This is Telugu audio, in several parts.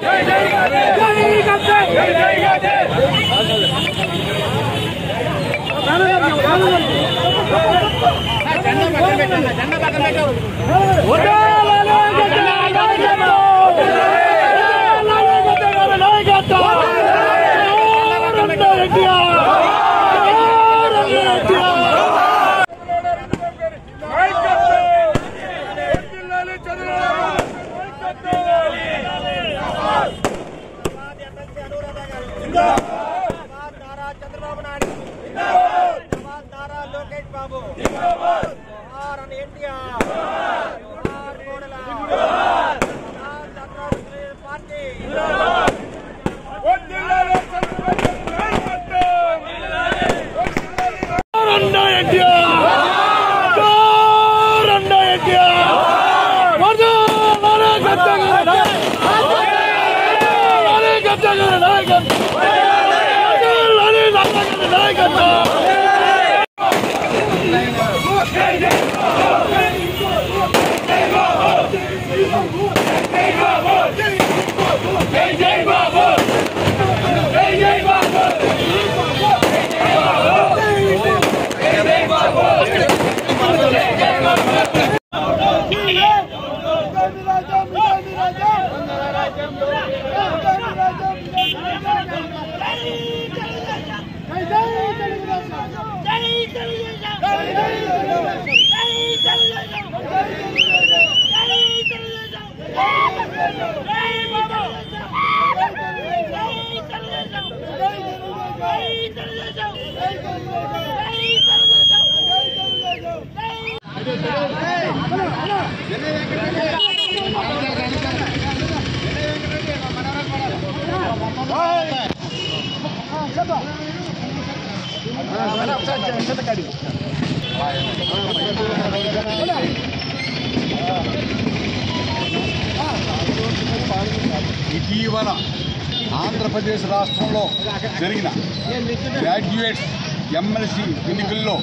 ఇటీవల ఆంధ్రప్రదేశ్ రాష్ట్రంలో జరిగిన గ్రాడ్యుయేట్స్ ఎమ్మెల్సీ ఎన్నికల్లో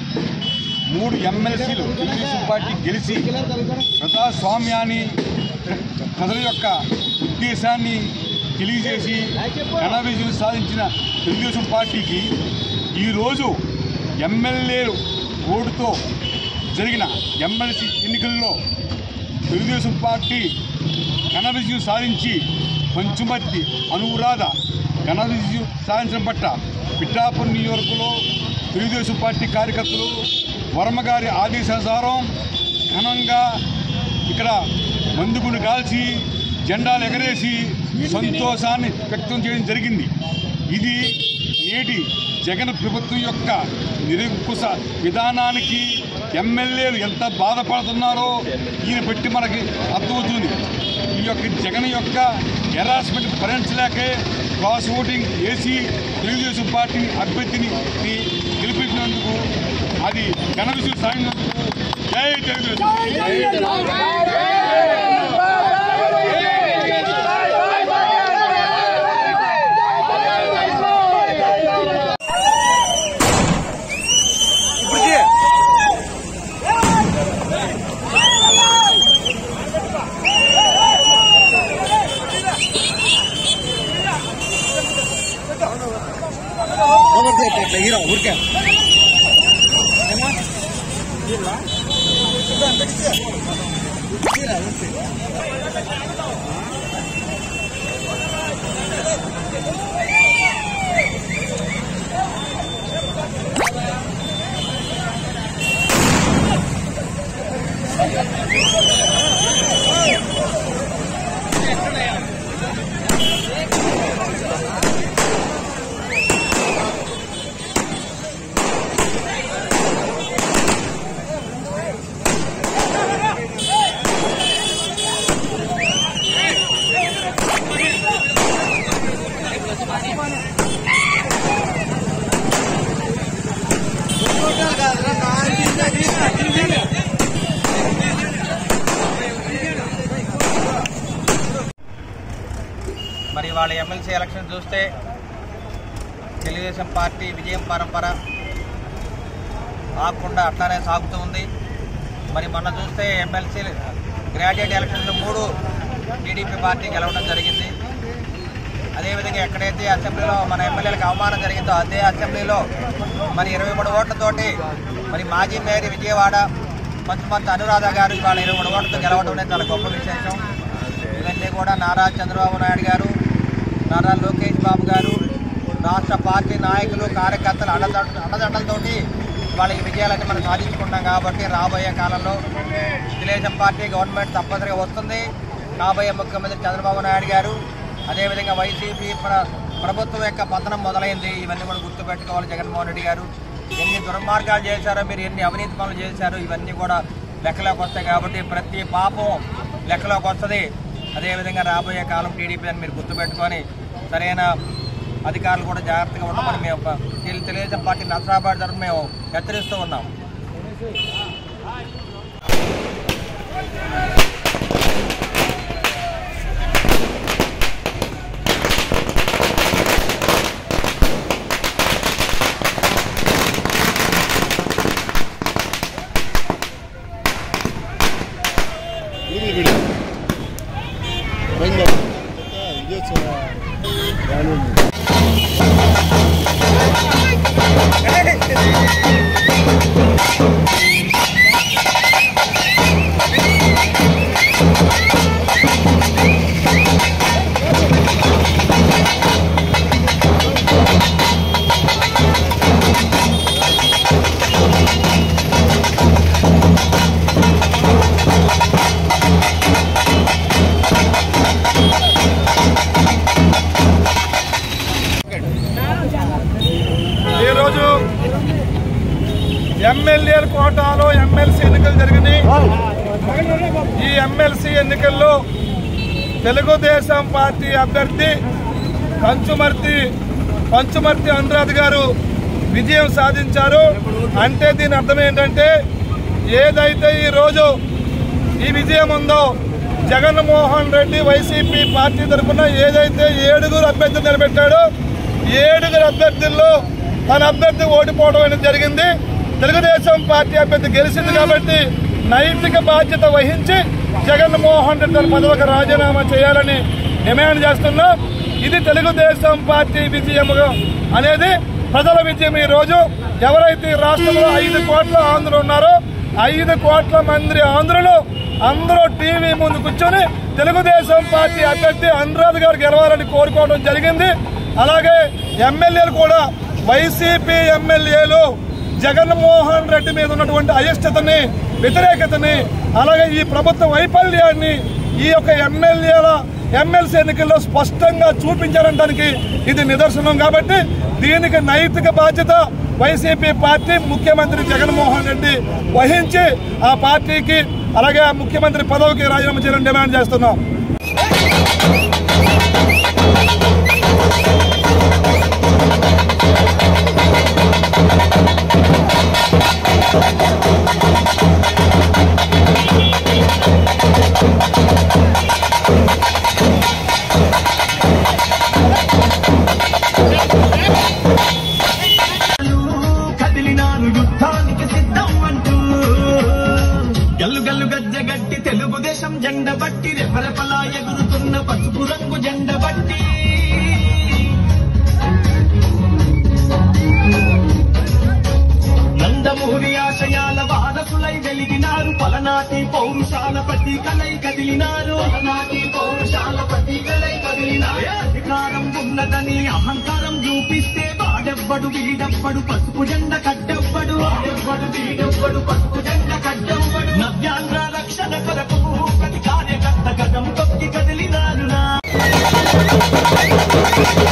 3 ఎమ్మెల్సీలు తెలుగుదేశం పార్టీ గెలిచి ప్రజాస్వామ్యాన్ని ప్రజల యొక్క ఉద్దేశాన్ని తెలియజేసి ఘన విజయం సాధించిన తెలుగుదేశం పార్టీకి ఈరోజు ఎమ్మెల్యేలు ఓటుతో జరిగిన ఎమ్మెల్సీ ఎన్నికల్లో తెలుగుదేశం పార్టీ ఘన విజయం సాధించి పంచుమర్తి అనురాధ ఘన విజయం సాధించడం పట్ల పిఠాపురం నియోజకవర్గంలో తెలుగుదేశం పార్టీ కార్యకర్తలు వర్మగారి ఆదేశానుసారం ఘనంగా ఇక్కడ మందుగుండు కాల్చి జెండాలు ఎగరేసి సంతోషాన్ని వ్యక్తం చేయడం జరిగింది. ఇది నేటి జగన్ ప్రభుత్వం యొక్క నిరంకుశ విధానానికి ఎమ్మెల్యేలు ఎంత బాధపడుతున్నారో ఈయన పెట్టి మనకి అర్థమవుతుంది. ఈ యొక్క జగన్ యొక్క హెరాస్మెంట్ భరించలేకే క్రాస్ ఓటింగ్ వేసి తెలుగుదేశం పార్టీ అభ్యర్థిని గెలిపించినందుకు అది ఘన విజయం సాధించినందుకు జై తెలుగుదేశం. ఊరికే మరి వాళ్ళ ఎమ్మెల్సీ ఎలక్షన్ చూస్తే తెలుగుదేశం పార్టీ విజయం పరంపర ఆగకుండా అట్లానే సాగుతూ ఉంది. మరి మొన్న చూస్తే ఎమ్మెల్సీ గ్రాడ్యుయేట్ ఎలక్షన్లో 3 టీడీపీ పార్టీ గెలవడం జరిగింది. అదేవిధంగా ఎక్కడైతే అసెంబ్లీలో మన ఎమ్మెల్యేలకు అవమానం జరిగిందో అదే అసెంబ్లీలో మరి 23 ఓట్లతోటి మరి మాజీ మేయర్ విజయవాడ మంత్రి అనురాధ గారు ఇవాళ 23 ఓట్లతో గెలవడం అనేది చాలా గొప్ప విశేషం. ఇవన్నీ కూడా నారా చంద్రబాబు నాయుడు గారు, నారా లోకేష్ బాబు గారు, రాష్ట్ర పార్టీ నాయకులు, కార్యకర్తలు అండదండలతోటి వాళ్ళ ఈ విజయాలన్నీ మనం సాధించుకుంటాం. కాబట్టి రాబోయే కాలంలో తెలుగుదేశం పార్టీ గవర్నమెంట్ తప్పనిసరిగా వస్తుంది. కాబోయే ముఖ్యమంత్రి చంద్రబాబు నాయుడు గారు, అదేవిధంగా వైసీపీ ప్రభుత్వం యొక్క పతనం మొదలైంది. ఇవన్నీ కూడా గుర్తుపెట్టుకోవాలి. జగన్మోహన్ రెడ్డి గారు ఎన్ని దుర్మార్గాలు చేశారో, మీరు ఎన్ని అవినీతి పనులు చేశారో ఇవన్నీ కూడా లెక్కలోకి వస్తాయి. కాబట్టి ప్రతి పాపం లెక్కలోకి వస్తుంది. అదేవిధంగా రాబోయే కాలం టీడీపీ అని మీరు గుర్తుపెట్టుకొని సరైన అధికారులు కూడా జాగ్రత్తగా ఉండమని మేము తెలుగుదేశం పార్టీ నసరాబాద్ తరఫున మేము హెచ్చరిస్తూ ఉన్నాం. ఈరోజు ఎమ్మెల్యేల కోటాలో ఎమ్మెల్సీ ఎన్నికలు జరిగినాయి. ఈ ఎమ్మెల్సీ ఎన్నికల్లో తెలుగుదేశం పార్టీ అభ్యర్థి పంచుమర్తి అనురాధ గారు విజయం సాధించారు. అంటే దీని అర్థం ఏంటంటే, ఏదైతే ఈరోజు ఈ విజయం ఉందో జగన్మోహన్ రెడ్డి వైసీపీ పార్టీ తరఫున ఏదైతే 7 అభ్యర్థులు నిలబెట్టాడో 7 అభ్యర్థుల్లో తన అభ్యర్థి ఓడిపోవడం అనేది జరిగింది. తెలుగుదేశం పార్టీ అభ్యర్థి గెలిచింది కాబట్టి నైతిక బాధ్యత వహించి జగన్మోహన్ రెడ్డి తన పదవికి రాజీనామా చేయాలని డిమాండ్ చేస్తున్నాం. ఇది తెలుగుదేశం పార్టీ విజయం అనేది ప్రజల విజయం. ఈ రోజు ఎవరైతే రాష్ట్రంలో 5 కోట్ల ఆంధ్రులు ఉన్నారో 5 కోట్ల మంది ఆంధ్రులు అందరూ టీవీ ముందు కూర్చొని తెలుగుదేశం పార్టీ అభ్యర్థి అనురాధ గారు గెలవాలని కోరుకోవడం జరిగింది. అలాగే ఎమ్మెల్యేలు కూడా వైసీపీ ఎమ్మెల్యేలు జగన్మోహన్ రెడ్డి మీద ఉన్నటువంటి అయిష్టతని, వ్యతిరేకతని, అలాగే ఈ ప్రభుత్వ వైఫల్యాన్ని ఈ యొక్క ఎమ్మెల్సీ ఎన్నికల్లో స్పష్టంగా చూపించారనడానికి ఇది నిదర్శనం. కాబట్టి దీనికి నైతిక బాధ్యత వైసీపీ పార్టీ, ముఖ్యమంత్రి జగన్మోహన్ రెడ్డి వహించి ఆ పార్టీకి అలాగే ఆ ముఖ్యమంత్రి పదవికి రాజీనామా చేయాలని డిమాండ్ చేస్తున్నాం. తెలుగుదేశం జెండ బట్టి రెపరెపలా ఎగురుతున్న పసుపు రంగు జెండ బట్టి నందమూరి ఆశయాల వారసులై వెలిగినారు. పలనాటి పౌరుషాల ప్రతీకలై కదిలినారు. అధికారం ఉన్నదని అహంకారం చూపిస్తే వాడెవ్వడు వీడెవ్వడు పసుపు జెండ కడ్డెవ్వడు. పసుపు జెండ కడ్డెవ్వడు. నవ్యాంధ్ర రక్షణ కొరకు ప్రతి కార్యకర్త గతం తొక్కి కదిలినారు.